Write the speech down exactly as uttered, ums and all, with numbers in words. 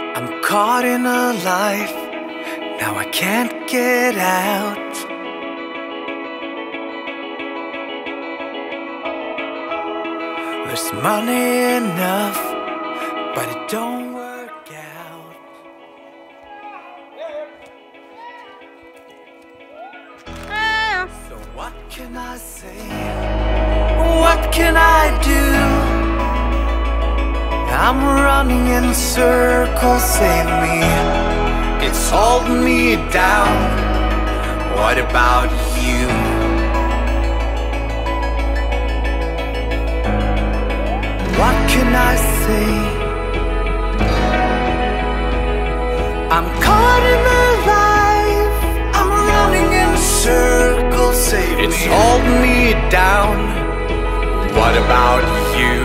I'm caught in a life, now I can't get out. There's money enough, but it don't work out. So what can I say? What can I do? I'm running in circles, save me. It's holding me down. What about you? What can I say? I'm caught in the life, I'm running in circles, save me. It's holding me down. What about you?